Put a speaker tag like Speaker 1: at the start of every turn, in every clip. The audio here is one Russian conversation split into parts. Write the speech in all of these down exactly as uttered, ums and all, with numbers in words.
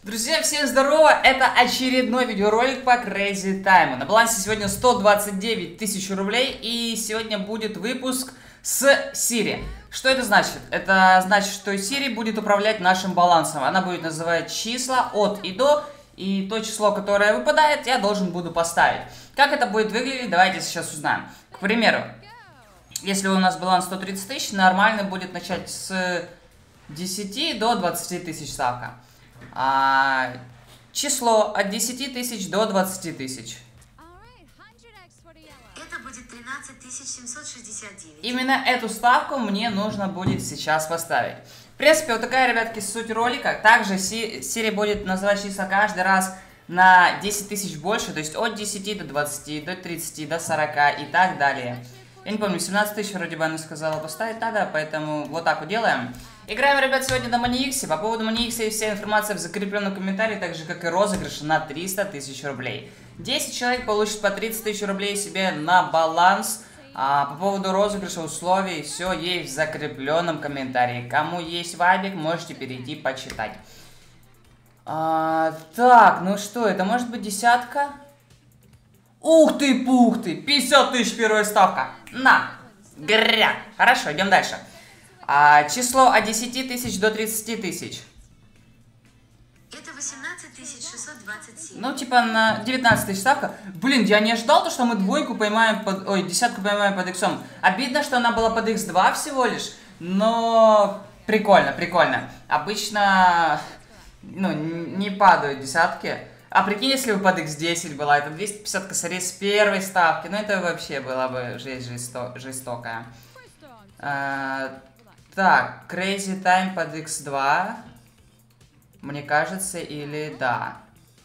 Speaker 1: Друзья, всем здорово! Это очередной видеоролик по Crazy Time. На балансе сегодня сто двадцать девять тысяч рублей, и сегодня будет выпуск с Siri. Что это значит? Это значит, что Siri будет управлять нашим балансом. Она будет называть числа от и до, и то число, которое выпадает, я должен буду поставить. Как это будет выглядеть, давайте сейчас узнаем. К примеру, если у нас баланс сто тридцать тысяч, нормально будет начать с десяти до двадцати тысяч ставка. А, число от десяти тысяч до двадцати тысяч.
Speaker 2: Это будет тринадцать тысяч семьсот шестьдесят девять.
Speaker 1: Именно эту ставку мне нужно будет сейчас поставить. В принципе, вот такая, ребятки, суть ролика. Также Siri будет называть числа каждый раз на десять тысяч больше, то есть от десяти до двадцати, до тридцати, до сорока и так далее. Я не помню, семнадцать тысяч вроде бы она сказала поставить тогда, поэтому вот так вот делаем. Играем, ребят, сегодня на MoneyX. По поводу MoneyX есть вся информация в закрепленном комментарии, так же как и розыгрыш на триста тысяч рублей. десять человек получит по тридцать тысяч рублей себе на баланс. А по поводу розыгрыша условий все есть в закрепленном комментарии. Кому есть вайбик, можете перейти почитать. А, так, ну что, это может быть десятка? Ух ты, пух ты, пятьдесят тысяч первая ставка. На, гря. Хорошо, идем дальше. А, число от десяти тысяч до тридцати тысяч.
Speaker 2: Это восемнадцать тысяч шестьсот двадцать семь.
Speaker 1: Ну, типа на девятнадцать тысяч ставка. Блин, я не ожидал то, что мы двойку поймаем под... Ой, десятку поймаем под иксом. Обидно, что она была под икс два всего лишь. Но прикольно, прикольно. Обычно, ну, не падают десятки. А прикинь, если бы под икс десять была, это двести пятьдесят косарей с первой ставки. Ну, это вообще была бы жизнь жесто... жестокая. А... Так, Crazy Time под икс два. Мне кажется, или да.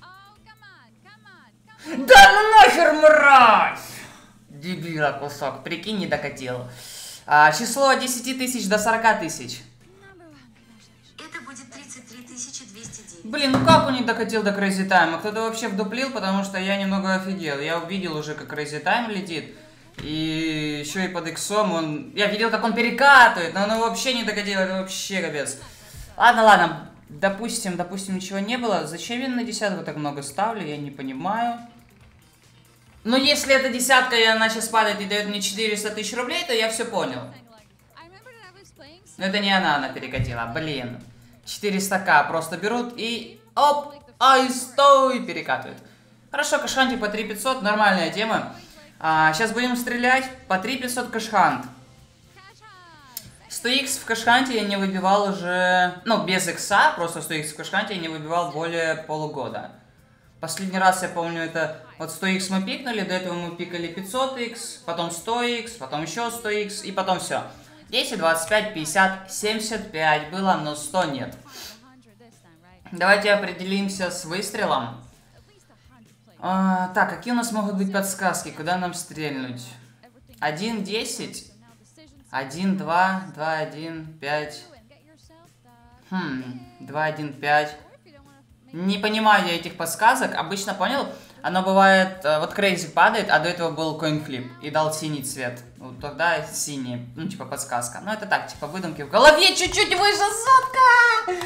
Speaker 1: Да ну нахер, мразь! Дебила кусок, прикинь, не докатил. А, число от десяти тысяч до сорока тысяч.
Speaker 2: Это будет тридцать три тысячи двести девять.
Speaker 1: Блин, ну как он не докатил до Crazy Time? Кто-то вообще вдуплил, потому что я немного офигел. Я увидел уже, как Crazy Time летит. И еще и под иксом он... Я видел, как он перекатывает, но он вообще не докатил, это вообще капец. Ладно, ладно, допустим, допустим, ничего не было. Зачем я на десятку так много ставлю, я не понимаю. Но если эта десятка, и она сейчас падает и дает мне четыреста тысяч рублей, то я все понял. Но это не она, она перекатила, блин. четыреста ка просто берут и... Оп, ай, стой, перекатывают. Хорошо, кашханти по три пятьсот, нормальная тема. А, сейчас будем стрелять по три пятьсот кэшхант. сто икс в кэшханте я не выбивал уже... Ну, без икса, просто сто икс в кэшханте я не выбивал более полугода. Последний раз, я помню, это... Вот сто икс мы пикнули, до этого мы пикали пятьсот икс, потом сто икс, потом еще сто икс, и потом все. десять, двадцать пять, пятьдесят, семьдесят пять было, но сто нет. Давайте определимся с выстрелом. А, так, какие у нас могут быть подсказки? Куда нам стрельнуть? один, десять. один, два, два, один, пять. Хм, два, один, пять. Не понимаю я этих подсказок. Обычно, понял, оно бывает, вот Crazy падает, а до этого был коинфлип и дал синий цвет. Вот тогда синий, ну типа подсказка. Ну это так, типа выдумки в голове, чуть-чуть выше сотка.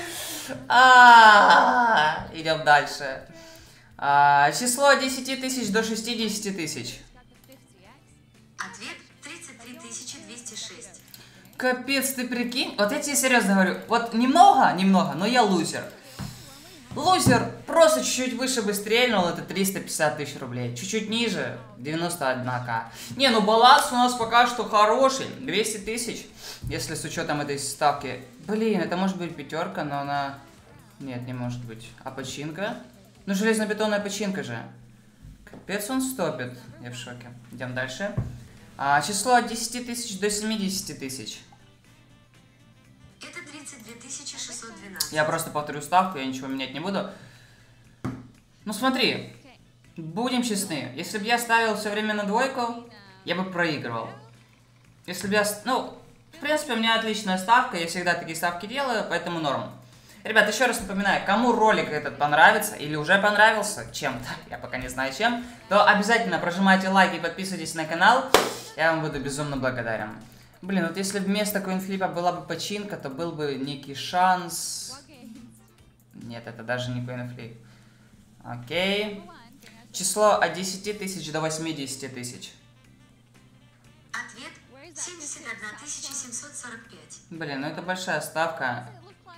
Speaker 1: А, идем дальше. А, число от десяти тысяч до шестидесяти тысяч.
Speaker 2: Ответ тридцать три тысячи двести шесть.
Speaker 1: Капец, ты прикинь? Вот я тебе серьезно говорю, вот немного, немного, но я лузер. Лузер просто чуть-чуть выше бы стрельнул, это триста пятьдесят тысяч рублей. Чуть-чуть ниже, девяносто одна ка. Не, ну баланс у нас пока что хороший, двести тысяч, если с учетом этой ставки. Блин, это может быть пятерка, но она... Нет, не может быть. А починка? Ну, железнобетонная починка же. Капец он стопит. Я в шоке. Идем дальше. А, число от десяти тысяч до семидесяти тысяч.
Speaker 2: Это тридцать две тысячи шестьсот двенадцать.
Speaker 1: Я просто повторю ставку, я ничего менять не буду. Ну, смотри. Будем честны. Если бы я ставил все время на двойку, я бы проигрывал. Если бы я... Ну, в принципе, у меня отличная ставка. Я всегда такие ставки делаю, поэтому норм. Ребят, еще раз напоминаю, кому ролик этот понравится или уже понравился чем-то, я пока не знаю чем, то обязательно прожимайте лайк и подписывайтесь на канал, я вам буду безумно благодарен. Блин, вот если вместо коинфлипа была бы починка, то был бы некий шанс Нет, это даже не коинфлип. Окей. Число от десяти тысяч до восьмидесяти тысяч.
Speaker 2: Ответ семьдесят одна тысяча семьсот сорок пять.
Speaker 1: Блин, ну это большая ставка.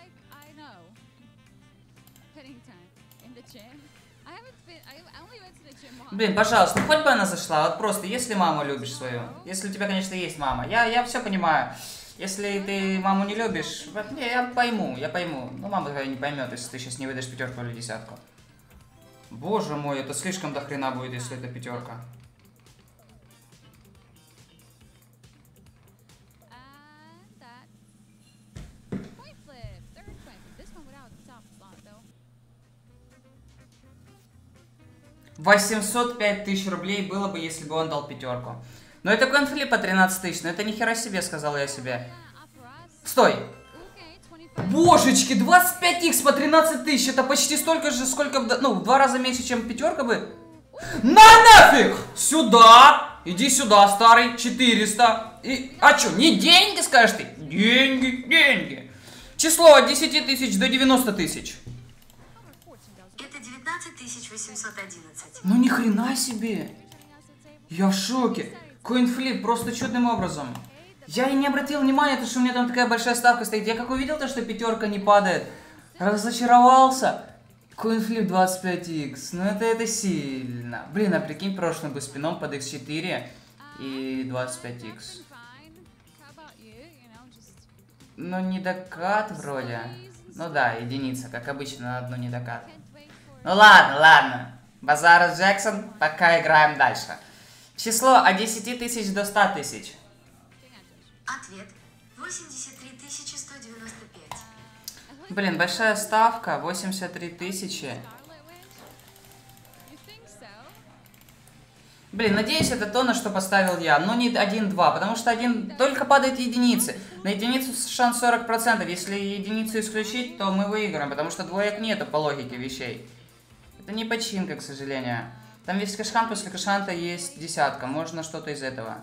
Speaker 1: Блин, пожалуйста, ну хоть бы она зашла. Вот просто, если маму любишь свою. Если у тебя, конечно, есть мама. Я, я все понимаю. Если ты маму не любишь, не, я пойму, я пойму. Но мама твоя не поймет, если ты сейчас не выдашь пятерку или десятку. Боже мой, это слишком до хрена будет, если это пятерка. восемьсот пять тысяч рублей было бы, если бы он дал пятерку. Но это коинфлип по тринадцать тысяч, но это ни хера себе, сказал я себе. Стой! Божечки, двадцать пять икс по тринадцать тысяч, это почти столько же, сколько, ну, в два раза меньше, чем пятерка бы. На нафиг! Сюда! Иди сюда, старый, четыреста. И, а чё, не деньги, скажешь ты? Деньги, деньги. Число от десяти тысяч до девяноста тысяч.
Speaker 2: Это девятнадцать тысяч восемьсот одиннадцать.
Speaker 1: Ну ни хрена себе. Я в шоке. Коинфлип просто чудным образом. Я и не обратил внимания, то, что у меня там такая большая ставка стоит. Я как увидел то, что пятерка не падает, разочаровался. Коинфлип двадцать пять икс. Ну это, это сильно. Блин, а прикинь, прошлым бы спином под икс четыре и двадцать пять икс. Ну не докат вроде. Ну да, единица, как обычно, на одну не докат. Ну ладно, ладно. Базар Джексон, пока играем дальше. Число от десяти тысяч до ста тысяч.
Speaker 2: Ответ восемьдесят три тысячи сто девяносто пять.
Speaker 1: Блин, большая ставка, восемьдесят три тысячи. Блин, надеюсь, это то, на что поставил я. Но не один-два, потому что один только падает единицы. На единицу шанс сорок процентов. Если единицу исключить, то мы выиграем, потому что двоек нету по логике вещей. Это не починка, к сожалению. Там весь кэшхан, после кэшханта есть десятка. Можно что-то из этого.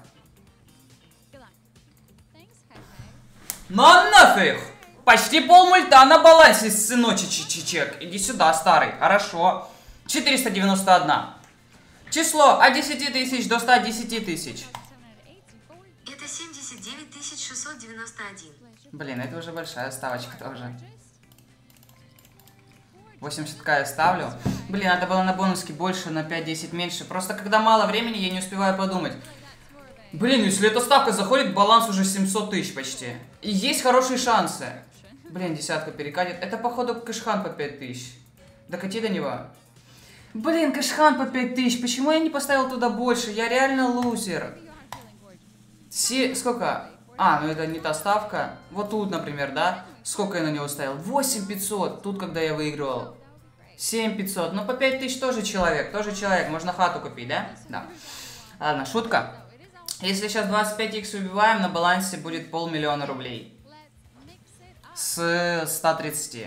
Speaker 1: На нафиг! Почти пол мульта на балансе, сыночек, чичичек. Иди сюда, старый. Хорошо. четыреста девяносто один. Число от десяти тысяч до ста десяти тысяч.
Speaker 2: Это семьдесят девять тысяч шестьсот девяносто один.
Speaker 1: Блин, это уже большая ставочка тоже. восемьдесят ка я ставлю. Блин, надо было на бонуске больше, на пять-десять меньше. Просто когда мало времени, я не успеваю подумать. Блин, если эта ставка заходит, баланс уже семьсот тысяч почти. И есть хорошие шансы. Блин, десятка перекатит. Это, походу, кэшхан по пять тысяч. Докати до него. Блин, кэшхан по пять тысяч. Почему я не поставил туда больше? Я реально лузер. Си... Сколько? А, ну это не та ставка. Вот тут, например, да? Сколько я на него ставил? восемь пятьсот. Тут, когда я выигрывал. семь пятьсот. Ну, по пять тысяч тоже человек. Тоже человек. Можно хату купить, да? Да. Ладно, шутка. Если сейчас двадцать пять икс убиваем, на балансе будет полмиллиона рублей. С ста тридцати.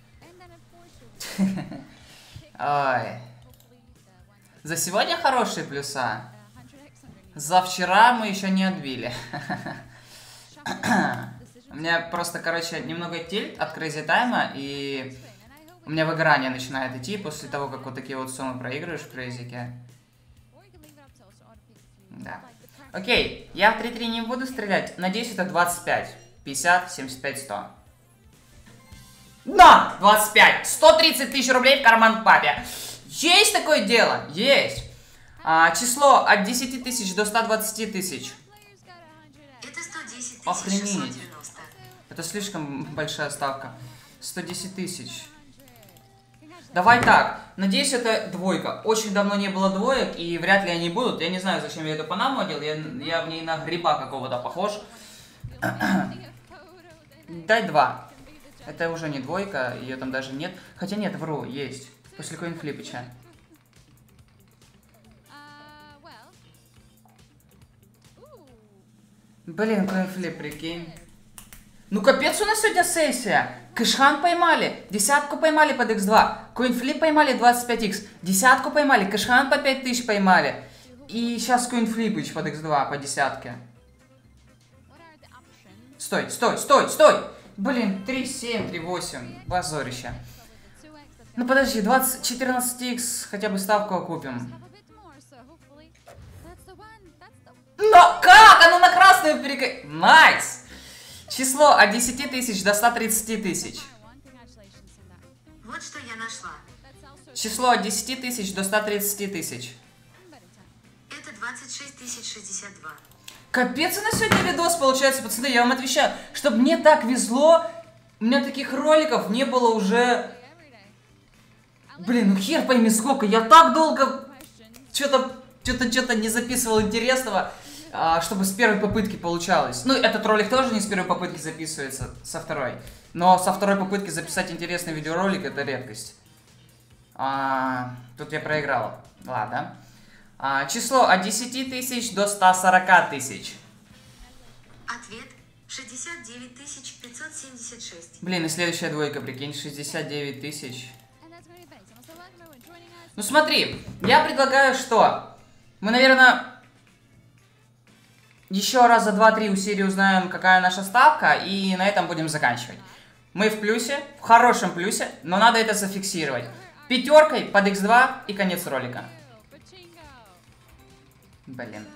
Speaker 1: Ой. За сегодня хорошие плюса. За вчера мы еще не отбили. У меня просто, короче, немного тильт от Crazy Time, и у меня выгорание начинает идти после того, как вот такие вот суммы проигрываешь в крейзике. Да. Окей, я в три-три не буду стрелять. Надеюсь, это двадцать пять. пятьдесят, семьдесят пять, сто. На! двадцать пять! сто тридцать тысяч рублей в карман папе. Есть такое дело? Есть. А, число от десяти тысяч до ста двадцати тысяч.
Speaker 2: Это сто десять тысяч шестьсот девяносто.
Speaker 1: Это слишком большая ставка. сто десять тысяч. Давай так. Надеюсь, это двойка. Очень давно не было двоек, и вряд ли они будут. Я не знаю, зачем я эту панаму одел. Я, я в ней на гриба какого-то похож. Дай два. Это уже не двойка, ее там даже нет. Хотя нет, вру, есть. После коинфлипыча. Блин, коинфлип, прикинь. Ну капец, у нас сегодня сессия. Кэшхан поймали, десятку поймали под икс два. Коинфлип поймали двадцать пять икс. Десятку поймали, кэшхан по пять тысяч поймали. И сейчас коинфлипыч под икс два по десятке. Стой, стой, стой, стой! Блин, три семь, три восемь. Позорище. Ну подожди, двадцать, четырнадцать икс хотя бы ставку окупим. Но как? Оно на красную перека... Найс! Число от десяти тысяч до ста тридцати тысяч.
Speaker 2: Вот что я нашла.
Speaker 1: Число от десяти тысяч до ста тридцати тысяч.
Speaker 2: Это двадцать шесть тысяч шестьдесят два.
Speaker 1: Капец, и на сегодня видос получается, пацаны, я вам отвечаю. Чтобы мне так везло, у меня таких роликов не было уже... Блин, ну хер пойми сколько, я так долго что-то что-то что-то не записывал интересного, а, чтобы с первой попытки получалось. Ну, этот ролик тоже не с первой попытки записывается, со второй. Но со второй попытки записать интересный видеоролик — это редкость. А, тут я проиграл. Ладно. А, число от десяти тысяч до ста сорока тысяч.
Speaker 2: Ответ шестьдесят девять тысяч пятьсот семьдесят шесть.
Speaker 1: Блин, и следующая двойка, прикинь, шестьдесят девять тысяч. Ну смотри, я предлагаю, что мы, наверное, еще раз за два-три у серии узнаем, какая наша ставка, и на этом будем заканчивать. Мы в плюсе, в хорошем плюсе, но надо это зафиксировать. Пятеркой под икс два и конец ролика. Блин.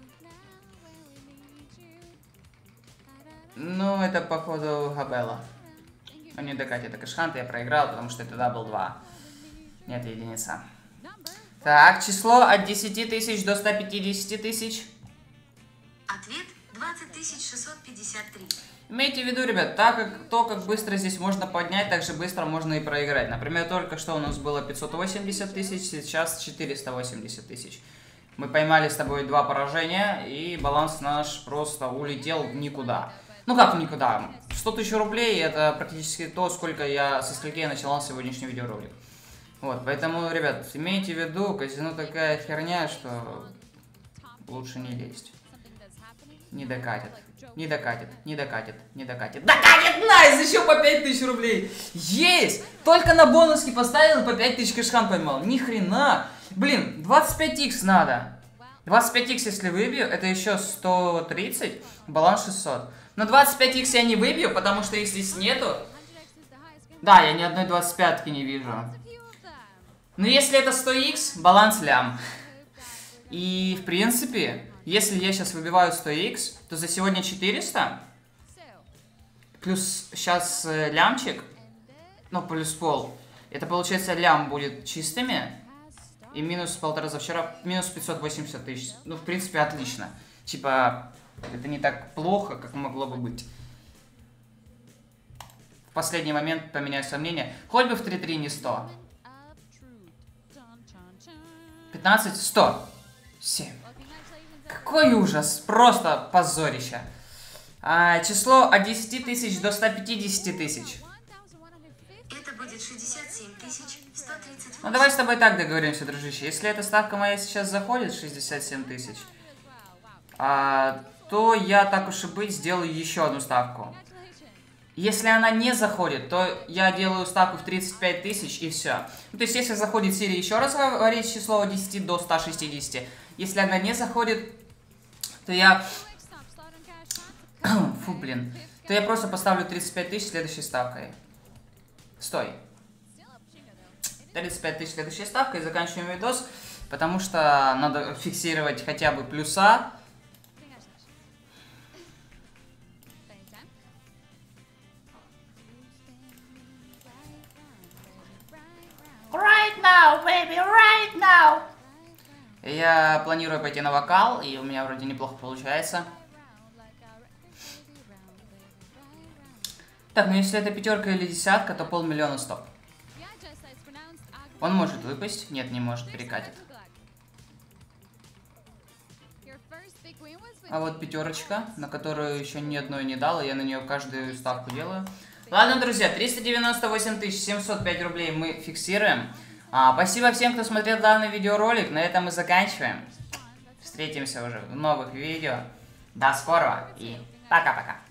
Speaker 1: Ну, это, походу, Габела. Ну, не докатит. Это Кашхант, я проиграл, потому что это дабл два. Нет, единица. Так, число от десяти тысяч до ста пятидесяти тысяч.
Speaker 2: Ответ двадцать тысяч шестьсот пятьдесят три.
Speaker 1: Имейте в виду, ребят, так как то, как быстро здесь можно поднять, так же быстро можно и проиграть. Например, только что у нас было пятьсот восемьдесят тысяч, сейчас четыреста восемьдесят тысяч. Мы поймали с тобой два поражения, и баланс наш просто улетел в никуда. Ну как в никуда? сто тысяч рублей — это практически то, сколько я, со скольки я начинал сегодняшний видеоролик. Вот, поэтому, ребят, имейте в виду, казино такая херня, что лучше не лезть. Не докатит, не докатит, не докатит, не докатит. Докатит, найс, еще по пять тысяч рублей. Есть! Только на бонуски поставил и по пять тысяч кэшхан поймал. Ни хрена. Блин, двадцать пять икс надо. двадцать пять икс если выбью, это еще сто тридцать, баланс шестьсот. Но двадцать пять икс я не выбью, потому что их здесь нету. Да, я ни одной двадцать пятки не вижу. Но если это сто икс, баланс лям. И, в принципе, если я сейчас выбиваю сто икс, то за сегодня четыреста, плюс сейчас э, лямчик, ну, плюс пол, это получается лям будет чистыми, и минус полтора за вчера, минус пятьсот восемьдесят тысяч. Ну, в принципе, отлично. Типа, это не так плохо, как могло бы быть. В последний момент поменяю сомнения. Хоть бы в три-три не сто. пятнадцать, сто. семь. Какой ужас. Просто позорище. А, число от десяти тысяч до ста пятидесяти тысяч.
Speaker 2: Это будет шестьдесят семь тысяч сто тридцать восемь.
Speaker 1: Ну давай с тобой так договоримся, дружище. Если эта ставка моя сейчас заходит, шестьдесят семь тысяч, а, то я, так уж и быть, сделаю еще одну ставку. Если она не заходит, то я делаю ставку в тридцать пять тысяч и все. Ну, то есть, если заходит серия, еще раз говорить число от десяти до ста шестидесяти. Если она не заходит, то я... Фу, блин. То я просто поставлю тридцать пять тысяч следующей ставкой. Стой. тридцать пять тысяч следующей ставкой, и заканчиваем видос, потому что надо фиксировать хотя бы плюса. Right now, baby, right now. Я планирую пойти на вокал, и у меня вроде неплохо получается. Так, ну если это пятерка или десятка, то полмиллиона стоп. Он может выпасть? Нет, не может, перекатит. А вот пятерочка, на которую еще ни одной не дал, и я на нее каждую ставку делаю. Ладно, друзья, триста девяносто восемь тысяч семьсот пять рублей мы фиксируем. А, спасибо всем, кто смотрел данный видеоролик. На этом мы заканчиваем. Встретимся уже в новых видео. До скорого и пока-пока.